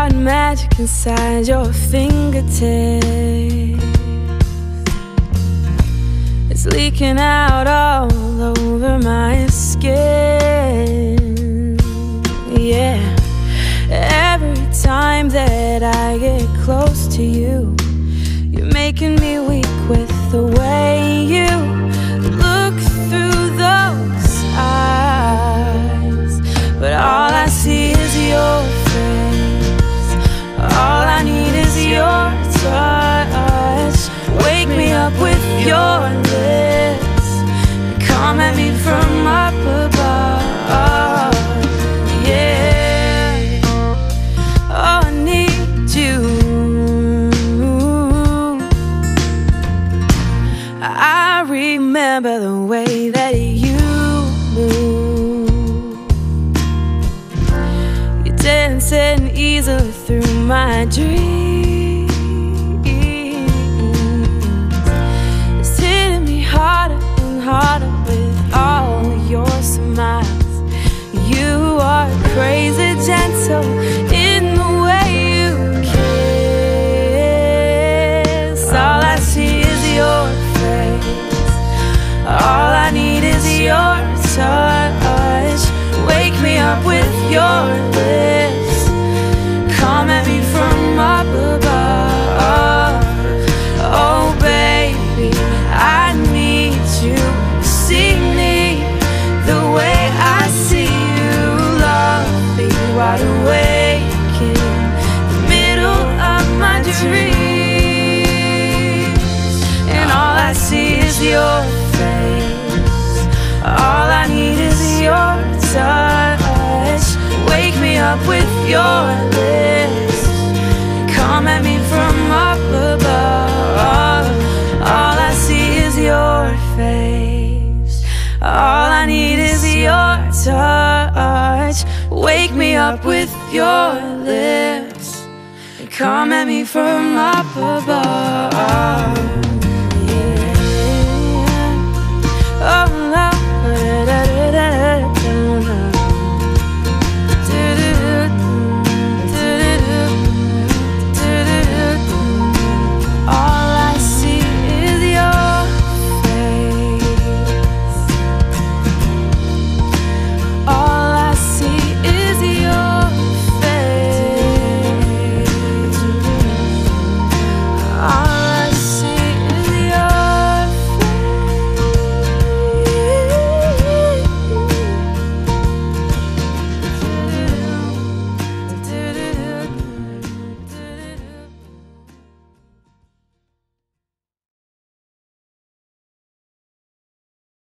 got magic inside your fingertips. It's leaking out all over my skin. Yeah, every time that I get close to you, you're making me weak with the way you look through those eyes. But all I see is your face. All I need is your touch. Wake me up with your lips. Come at me from up above. Yeah. Oh, I need you. I remember the way that you move. You're dancing easily through my dreams. It's hitting me harder and harder with all your smiles. You are crazy gentle in the way you kiss. All I see is your face. All I need is your touch. Wake me up with your lips. Come at me from up above. Oh baby, I need you to see me the way I see you. Love me wide awake in the middle of my dreams. And all I see is your face. All I need is your touch. Wake me up with your lips. Come at me from up above. All I see is your face. All I need is your touch. Wake me up with your lips. Come at me from up above.